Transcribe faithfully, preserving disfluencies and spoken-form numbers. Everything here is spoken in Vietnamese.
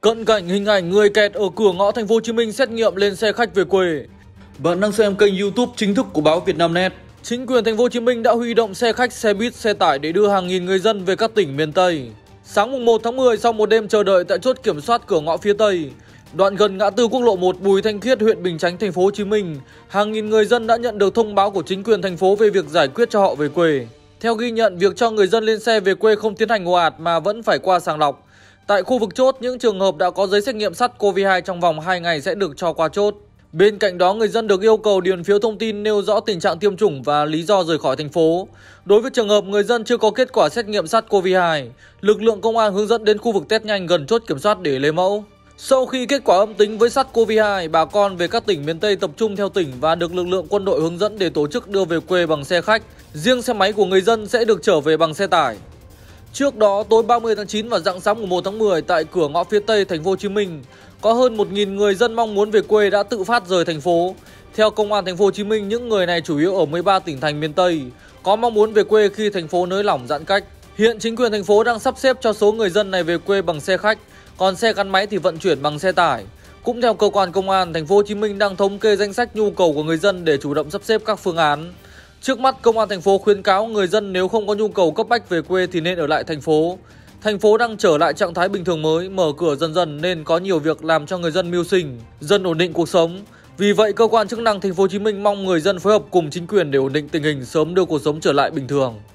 Cận cảnh hình ảnh người kẹt ở cửa ngõ thành phố Hồ Chí Minh xét nghiệm lên xe khách về quê. Bạn đang xem kênh YouTube chính thức của báo Vietnamnet. Chính quyền thành phố Hồ Chí Minh đã huy động xe khách, xe buýt, xe tải để đưa hàng nghìn người dân về các tỉnh miền Tây. Sáng mùng một tháng mười, sau một đêm chờ đợi tại chốt kiểm soát cửa ngõ phía Tây, đoạn gần ngã tư quốc lộ một Bùi Thanh Khiết, huyện Bình Chánh, thành phố Hồ Chí Minh, hàng nghìn người dân đã nhận được thông báo của chính quyền thành phố về việc giải quyết cho họ về quê. Theo ghi nhận, việc cho người dân lên xe về quê không tiến hành ồ ạt mà vẫn phải qua sàng lọc. Tại khu vực chốt, những trường hợp đã có giấy xét nghiệm SARS-xê o vê hai trong vòng hai ngày sẽ được cho qua chốt. Bên cạnh đó, người dân được yêu cầu điền phiếu thông tin nêu rõ tình trạng tiêm chủng và lý do rời khỏi thành phố. Đối với trường hợp người dân chưa có kết quả xét nghiệm SARS-xê o vê hai, lực lượng công an hướng dẫn đến khu vực test nhanh gần chốt kiểm soát để lấy mẫu. Sau khi kết quả âm tính với SARS-xê o vê hai, bà con về các tỉnh miền Tây tập trung theo tỉnh và được lực lượng quân đội hướng dẫn để tổ chức đưa về quê bằng xe khách. Riêng xe máy của người dân sẽ được trở về bằng xe tải. Trước đó, tối ba mươi tháng chín và rạng sáng mùng một tháng mười, tại cửa ngõ phía Tây thành phố Hồ Chí Minh, có hơn một nghìn người dân mong muốn về quê đã tự phát rời thành phố. Theo Công an thành phố Hồ Chí Minh, những người này chủ yếu ở mười ba tỉnh thành miền Tây, có mong muốn về quê khi thành phố nới lỏng giãn cách. Hiện chính quyền thành phố đang sắp xếp cho số người dân này về quê bằng xe khách, còn xe gắn máy thì vận chuyển bằng xe tải. Cũng theo cơ quan công an, thành phố Hồ Chí Minh đang thống kê danh sách nhu cầu của người dân để chủ động sắp xếp các phương án. Trước mắt, công an thành phố khuyến cáo người dân nếu không có nhu cầu cấp bách về quê thì nên ở lại thành phố. Thành phố đang trở lại trạng thái bình thường mới, mở cửa dần dần nên có nhiều việc làm cho người dân mưu sinh, dần ổn định cuộc sống. Vì vậy, cơ quan chức năng thành phố Hồ Chí Minh mong người dân phối hợp cùng chính quyền để ổn định tình hình, sớm đưa cuộc sống trở lại bình thường.